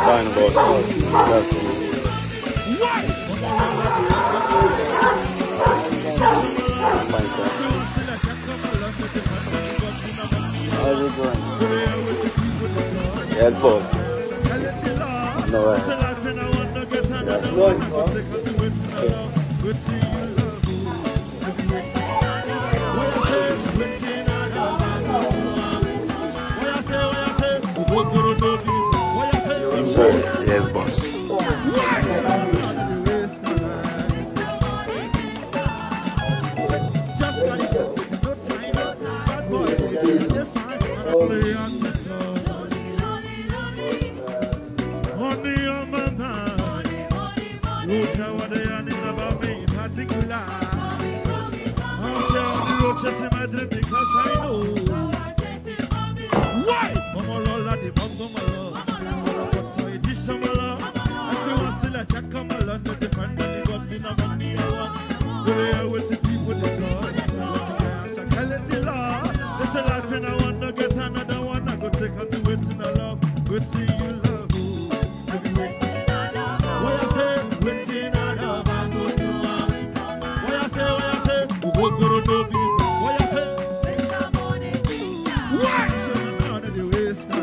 Fine, boss. That's it. Fine, sir. How's it going? Yes, boss. No way. Yes, boss. Because I know why Mama Lola the Bongo Malo Shamala, everyone still a check on my London, the family got me no money. The way I wish the people to talk. Sacality law, there's a life and I want to get another one. I go take her to it in a love, we'll see you love. What I say, waiting on love, I go to what I say, we go to the baby. What I say, what? So I'm not the waste time.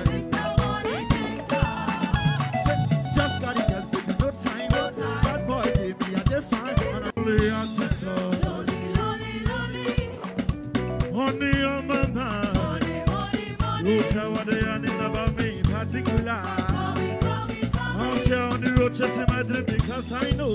Honey on my mind, look at what they are in about me in particular. I'll share on the road chasing my dream because I know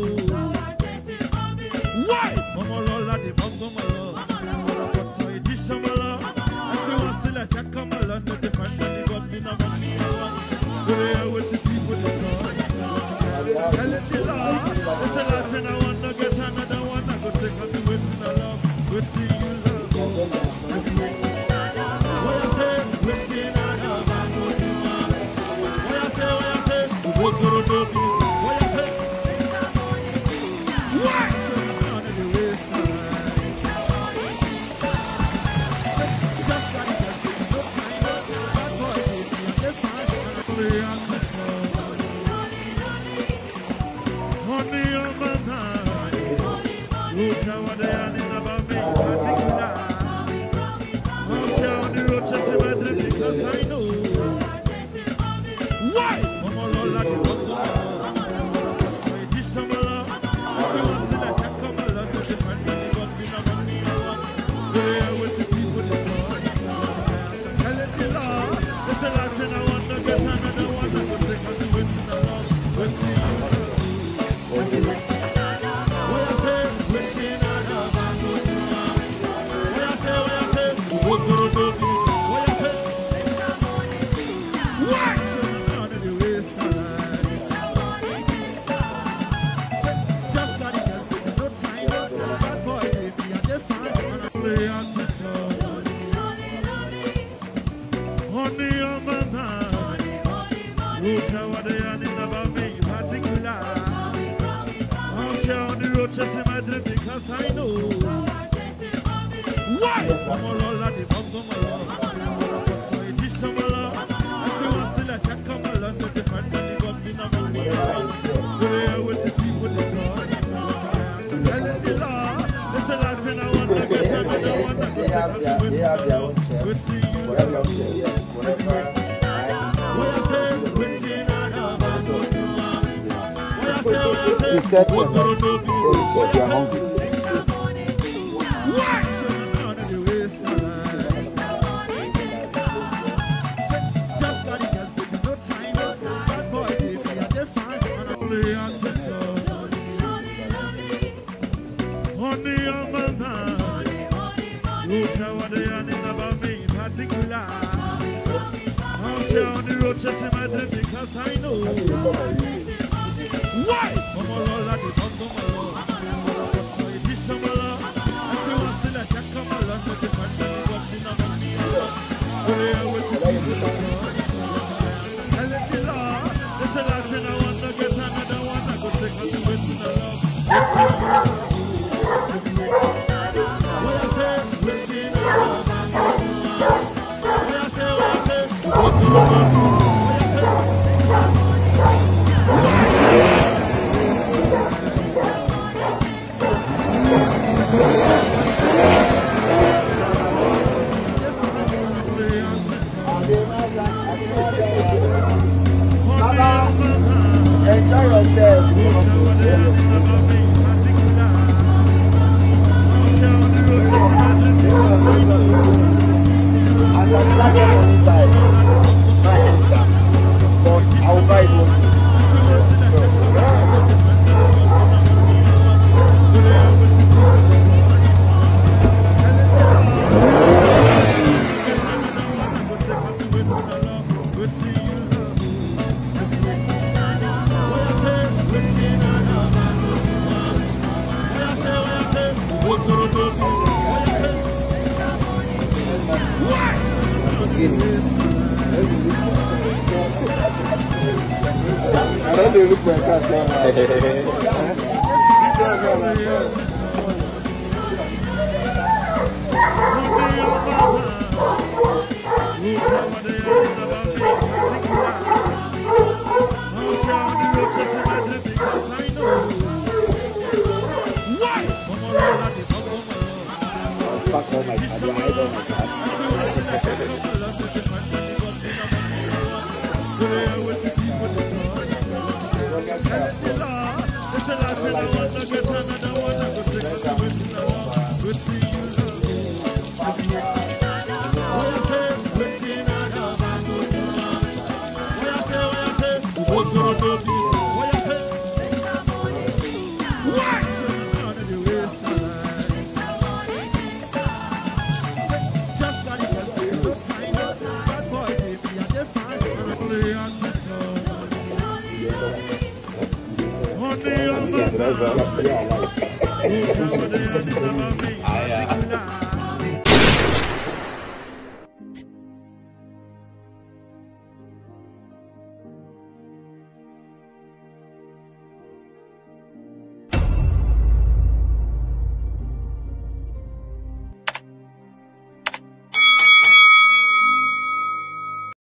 why Mama Lola the Bongo Malo, what's my dish on my love? Everyone still a check on my London, the family got me no money. The way I wish the people to talk. Reality love, it's a life and I want to get another one. I go take her to it in a love, we'll see you love. What I say, waiting on love, I go to what I say, we go to the baby. What I say, what? So I'm not in the waste time. Just like that, no time, bad boy, baby, I'm just fine. Honey on my mind, look at what they are in about me, particular. I'll share on the road chasing my dream because I know why Mama Lola the Bongo what's my dish on my love? Everyone still a check on my love, but the family got me no money. The way I wish the people to talk. Sacality law, there's a life and I want to get another one. I go take her to it in a love, we'll see you love. What I say, waiting on love, I go to what I say, we go to the baby. What I say, what? So I'm not in the waste time. Just got it, no time, bad boy, baby, I'm just fine. I'm play on to talk. Honey on my mind, look at what they are in about me in particular. I'll share on the road chasing my dream because I know why Mama Lola the Bongo Malo, what's my dish on my love? Everyone still a check on my London, the family got me no money. The way I wish the people to talk. Sacality law, there's a life and I want to get another one. I go take her to it in a love, we'll see you love. What I say, waiting on love, I go to what I say, It's that one. Check your hungry. what? So I'm not in the waste time. Just got it, no time, bad boy, baby, I'm just fine. I'm play on to talk. Honey on my mind, look at what they are in about me in particular. I'll share on the road chasing my dream because I know why Mama Lola the Bongo Malo, what's my dish on my love? Everyone still a check on my love, but the family got me no money. The way I wish the people to talk. Sacality law, there's a life and I want to get another one. I go take her to it in a love. What I say, waiting on love, I go to what I say, we go to the baby. What I say, I don't look like that. Yeah,